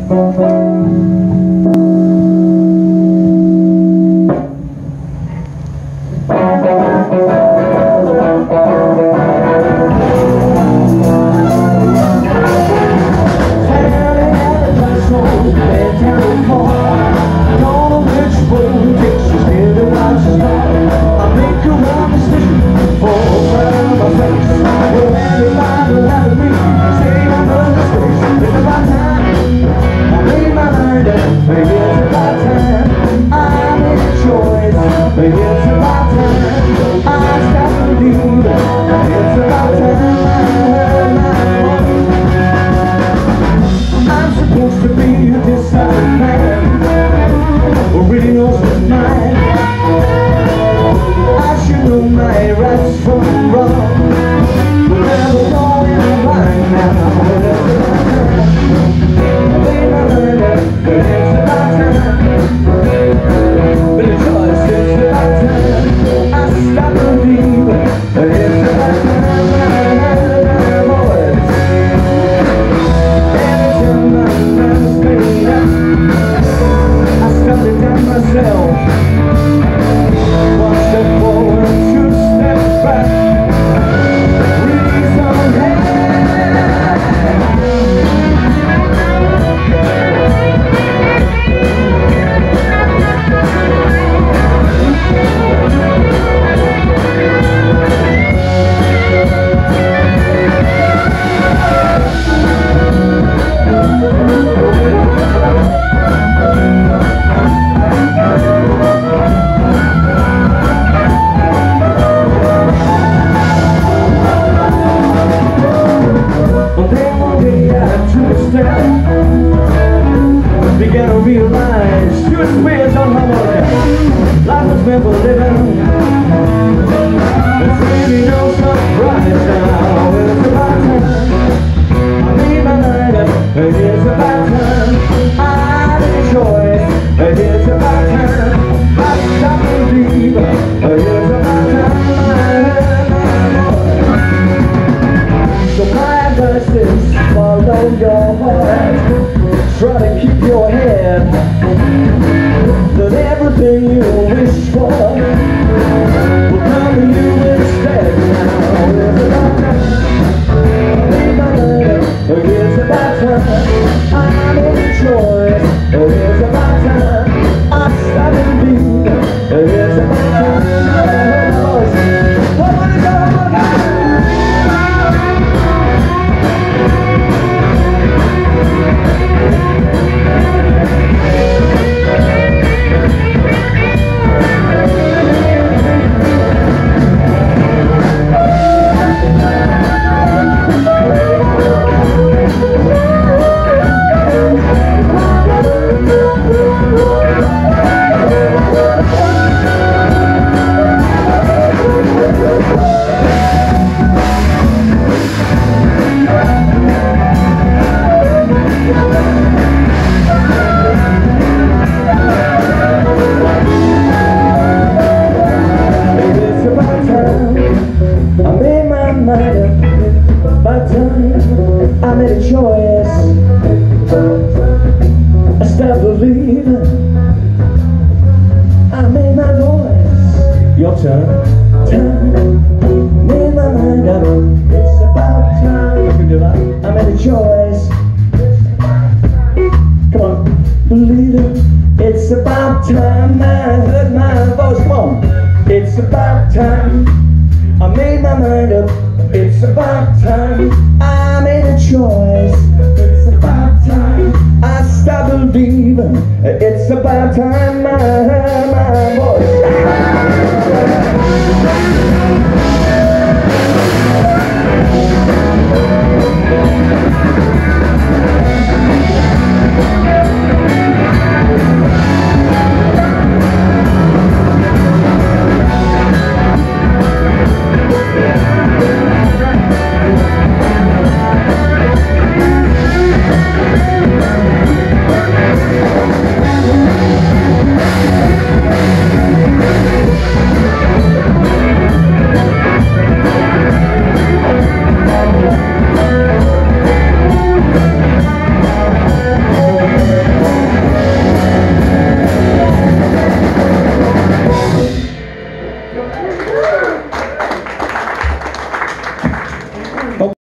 Began to realize she was weird on harmonica. Life was meant for living. It's really no surprise now. It's about time I made my mind up. It's about time I made a choice. It's about time I stopped believing. It's about time so my advice is follow your heart. Try to keep your head, that everything you wish for will come to you instead. Now it's about time I made my mind up. It's about time I made a choice. It's about time I stopped believing. It's about time I heard my voice. I wanna go. I made a choice. I stopped believing. I made my voice. Your turn. Time. Made my mind up. It's about time. You can do that. I made a choice. Come on, believe it. It's about time I heard my voice. Come on. It's about time I made my mind up. It's about time I made a choice. It's about time I stopped believing. It's about time I heard my voice. go.